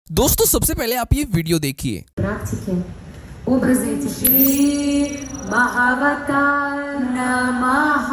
दोस्तों सबसे पहले आप ये वीडियो देखिए। श्री महावतार नमः।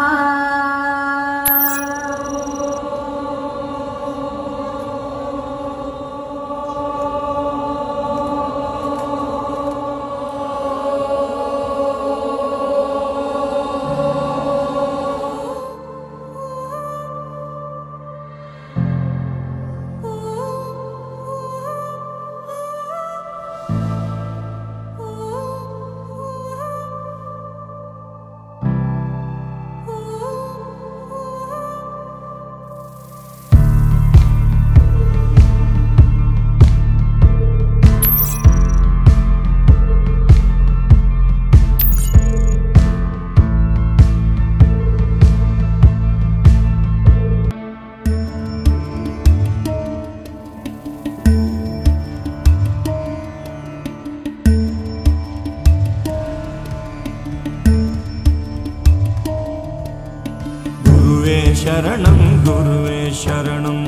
शरणं गुरुवे शरणं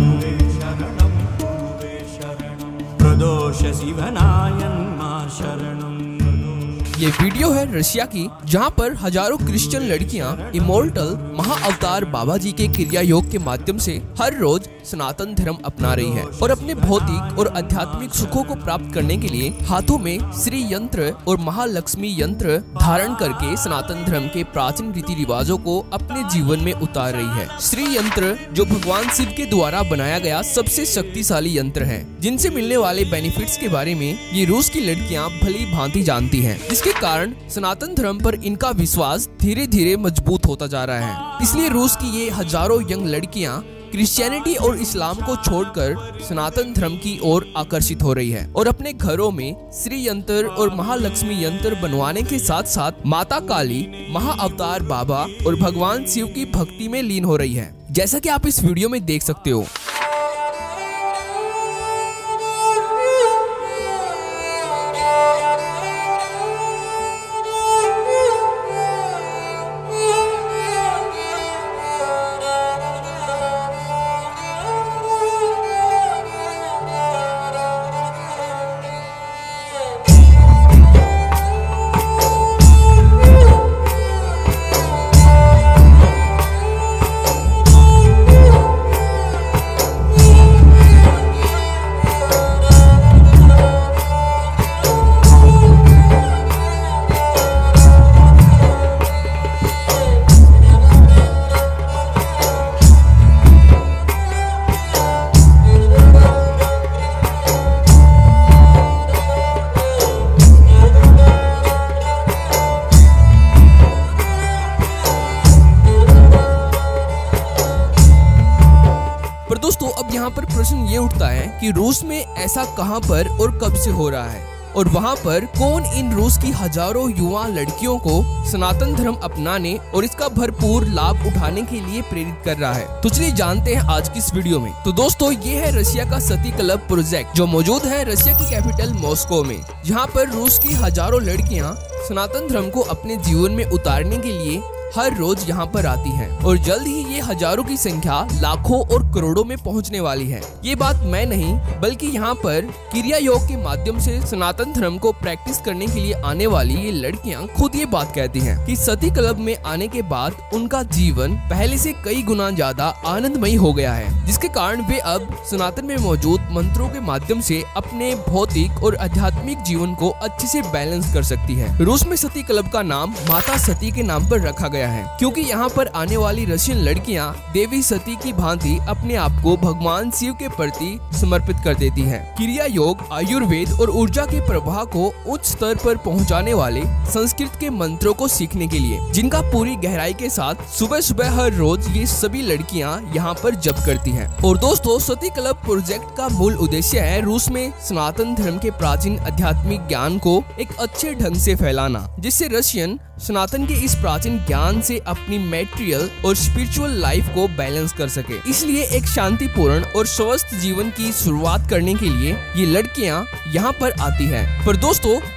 प्रदोष शिवनायन मा शरणं। ये वीडियो है रशिया की, जहां पर हजारों क्रिश्चियन लड़कियां इमोर्टल महाअवतार बाबा जी के क्रिया योग के माध्यम से हर रोज सनातन धर्म अपना रही है और अपने भौतिक और आध्यात्मिक सुखों को प्राप्त करने के लिए हाथों में श्री यंत्र और महालक्ष्मी यंत्र धारण करके सनातन धर्म के प्राचीन रीति रिवाजों को अपने जीवन में उतार रही है। श्री यंत्र जो भगवान शिव के द्वारा बनाया गया सबसे शक्तिशाली यंत्र है, जिनसे मिलने वाले बेनिफिट्स के बारे में ये रूस की लड़कियां भली भांति जानती हैं, जिसके कारण सनातन धर्म पर इनका विश्वास धीरे धीरे मजबूत होता जा रहा है। इसलिए रूस की ये हजारों यंग लड़कियां क्रिश्चियनिटी और इस्लाम को छोड़कर सनातन धर्म की ओर आकर्षित हो रही है और अपने घरों में श्री यंत्र और महालक्ष्मी यंत्र बनवाने के साथ साथ माता काली, महाअवतार बाबा और भगवान शिव की भक्ति में लीन हो रही है, जैसा कि आप इस वीडियो में देख सकते हो। दोस्तों अब यहाँ पर प्रश्न ये उठता है कि रूस में ऐसा कहाँ पर और कब से हो रहा है और वहाँ पर कौन इन रूस की हजारों युवा लड़कियों को सनातन धर्म अपनाने और इसका भरपूर लाभ उठाने के लिए प्रेरित कर रहा है। तो चलिए जानते हैं आज की इस वीडियो में। तो दोस्तों ये है रशिया का सती क्लब प्रोजेक्ट, जो मौजूद है रशिया की कैपिटल मॉस्को में, जहाँ पर रूस की हजारों लड़कियाँ सनातन धर्म को अपने जीवन में उतारने के लिए हर रोज यहाँ पर आती हैं और जल्द ही ये हजारों की संख्या लाखों और करोड़ों में पहुँचने वाली है। ये बात मैं नहीं बल्कि यहाँ पर क्रिया योग के माध्यम से सनातन धर्म को प्रैक्टिस करने के लिए आने वाली ये लड़कियाँ खुद ये बात कहती हैं कि सती क्लब में आने के बाद उनका जीवन पहले से कई गुना ज्यादा आनंदमयी हो गया है, जिसके कारण वे अब सनातन में मौजूद मंत्रों के माध्यम से अपने भौतिक और आध्यात्मिक जीवन को अच्छे से बैलेंस कर सकती है। रूस में सती क्लब का नाम माता सती के नाम पर रखा गया है, क्योंकि यहाँ पर आने वाली रशियन लड़कियाँ देवी सती की भांति अपने आप को भगवान शिव के प्रति समर्पित कर देती हैं। क्रिया योग, आयुर्वेद और ऊर्जा के प्रवाह को उच्च स्तर पर पहुँचाने वाले संस्कृत के मंत्रों को सीखने के लिए, जिनका पूरी गहराई के साथ सुबह सुबह हर रोज ये सभी लड़कियाँ यहाँ पर जप करती हैं। और दोस्तों सती क्लब प्रोजेक्ट का मूल उद्देश्य है रूस में सनातन धर्म के प्राचीन आध्यात्मिक ज्ञान को एक अच्छे ढंग से फैलाना, जिससे रशियन सनातन के इस प्राचीन ज्ञान से अपनी मैटेरियल और स्पिरिचुअल लाइफ को बैलेंस कर सके। इसलिए एक शांतिपूर्ण और स्वस्थ जीवन की शुरुआत करने के लिए ये लड़कियां यहाँ पर आती हैं। पर दोस्तों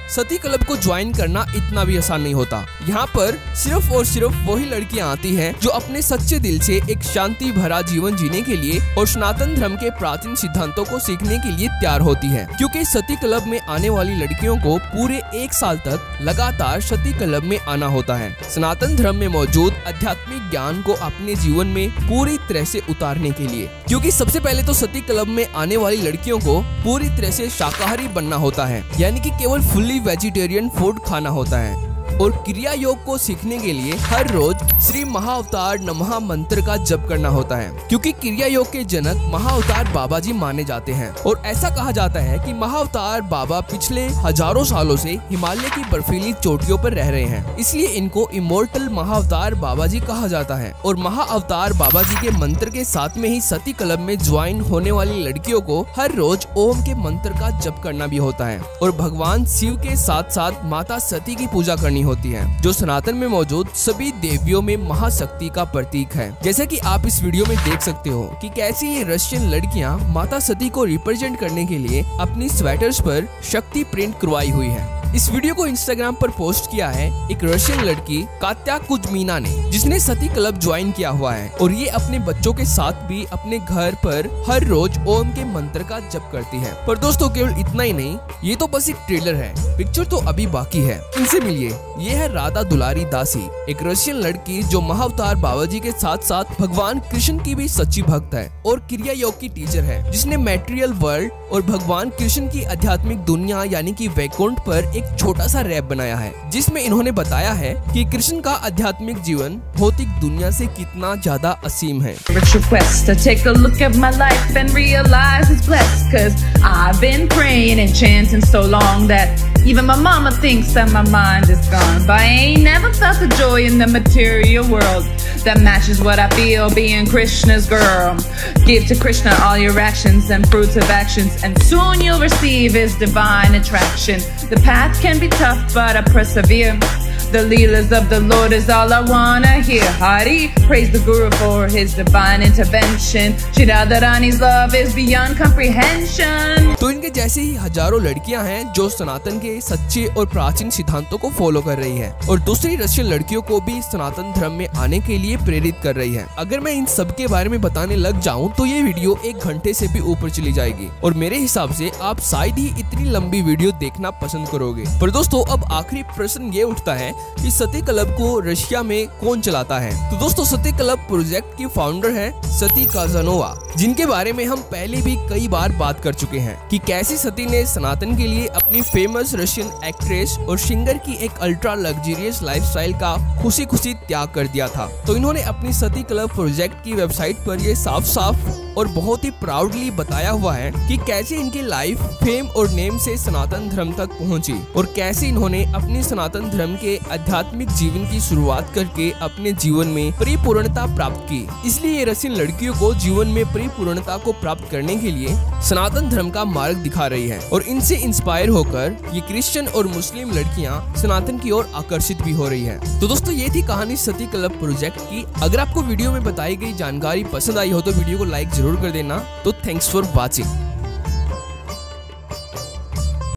सती क्लब को ज्वाइन करना इतना भी आसान नहीं होता। यहाँ पर सिर्फ और सिर्फ वही लड़कियाँ आती हैं जो अपने सच्चे दिल से एक शांति भरा जीवन जीने के लिए और सनातन धर्म के प्राचीन सिद्धांतों को सीखने के लिए तैयार होती हैं। क्योंकि सती क्लब में आने वाली लड़कियों को पूरे 1 साल तक लगातार सती क्लब में आना होता है, सनातन धर्म में मौजूद आध्यात्मिक ज्ञान को अपने जीवन में पूरी तरह से उतारने के लिए। क्योंकि सबसे पहले तो सती क्लब में आने वाली लड़कियों को पूरी तरह से शाकाहारी बनना होता है, यानी कि केवल फुल्ली वेजिटेरियन फूड खाना होता है। और क्रिया योग को सीखने के लिए हर रोज श्री महाअवतार नमः मंत्र का जप करना होता है। क्योंकि क्रिया योग के जनक महाअवतार बाबा जी माने जाते हैं और ऐसा कहा जाता है कि महाअवतार बाबा पिछले हजारों सालों से हिमालय की बर्फीली चोटियों पर रह रहे हैं, इसलिए इनको इमोर्टल महाअवतार बाबा जी कहा जाता है। और महाअवतार बाबा जी के मंत्र के साथ में ही सती क्लब में ज्वाइन होने वाली लड़कियों को हर रोज ओम के मंत्र का जप करना भी होता है और भगवान शिव के साथ साथ माता सती की पूजा करनी होती है, जो सनातन में मौजूद सभी देवियों में महाशक्ति का प्रतीक है। जैसे कि आप इस वीडियो में देख सकते हो कि कैसे ये रशियन लड़कियां माता सती को रिप्रेजेंट करने के लिए अपनी स्वेटर्स पर शक्ति प्रिंट करवाई हुई है। इस वीडियो को इंस्टाग्राम पर पोस्ट किया है एक रशियन लड़की कात्या कुजमीना ने, जिसने सती क्लब ज्वाइन किया हुआ है और ये अपने बच्चों के साथ भी अपने घर पर हर रोज ओम के मंत्र का जप करती है। पर दोस्तों केवल इतना ही नहीं, ये तो बस एक ट्रेलर है, पिक्चर तो अभी बाकी है। इनसे मिलिए, ये है राधा दुलारी दासी, एक रशियन लड़की जो महाअवतार बाबा जी के साथ साथ भगवान कृष्ण की भी सच्ची भक्त है और क्रिया योग की टीचर है, जिसने मैटेरियल वर्ल्ड और भगवान कृष्ण की आध्यात्मिक दुनिया यानी कि वैकुंठ पर एक छोटा सा रैप बनाया है, जिसमें इन्होंने बताया है कि कृष्ण का आध्यात्मिक जीवन भौतिक दुनिया से कितना ज्यादा असीम है। Request to take a look at my life and realize it's blessed, 'cause I've been praying and chanting so long that even my mama thinks that my mind is gone. But I ain't never felt the joy in the material world that matches what I feel being Krishna's girl. Give to Krishna all your actions and fruits of actions, and soon you'll receive his divine attraction. The path can be tough, but I persevere. The leelas of the Lord is all I wanna hear. Hari, praise the Guru for his divine intervention. Shri Radharani's love is beyond comprehension. तो इनके जैसे ही हजारों लड़कियां हैं जो सनातन के सच्चे और प्राचीन सिद्धांतों को फॉलो कर रही हैं और दूसरी रशियन लड़कियों को भी सनातन धर्म में आने के लिए प्रेरित कर रही है। अगर मैं इन सब के बारे में बताने लग जाऊं तो ये वीडियो 1 घंटे से भी ऊपर चली जाएगी और मेरे हिसाब से आप शायद ही इतनी लंबी वीडियो देखना पसंद करोगे। पर दोस्तों अब आखिरी प्रश्न ये उठता है कि सती क्लब को रशिया में कौन चलाता है। तो दोस्तों सती क्लब प्रोजेक्ट की फाउंडर है सती काजानोवा, जिनके बारे में हम पहले भी कई बार बात कर चुके हैं कि कैसी सती ने सनातन के लिए अपनी फेमस रशियन एक्ट्रेस और सिंगर की एक अल्ट्रा लग्जरियस लाइफस्टाइल का खुशी खुशी त्याग कर दिया था। तो इन्होंने अपनी सती क्लब प्रोजेक्ट की वेबसाइट पर ये साफ साफ और बहुत ही प्राउडली बताया हुआ है कि कैसे इनकी लाइफ फेम और नेम से सनातन धर्म तक पहुंची और कैसे इन्होंने अपनी सनातन धर्म के आध्यात्मिक जीवन की शुरुआत करके अपने जीवन में परिपूर्णता प्राप्त की। इसलिए ये रशियन लड़कियों को जीवन में परिपूर्णता को प्राप्त करने के लिए सनातन धर्म का मार्ग दिखा रही है और इनसे इंस्पायर होकर ये क्रिश्चियन और मुस्लिम लड़कियां सनातन की ओर आकर्षित भी हो रही है। तो दोस्तों ये थी कहानी सती क्लब प्रोजेक्ट की। अगर आपको वीडियो में बताई गई जानकारी पसंद आई हो तो वीडियो को लाइक जरूर कर देना। तो थैंक्स फॉर वॉचिंग।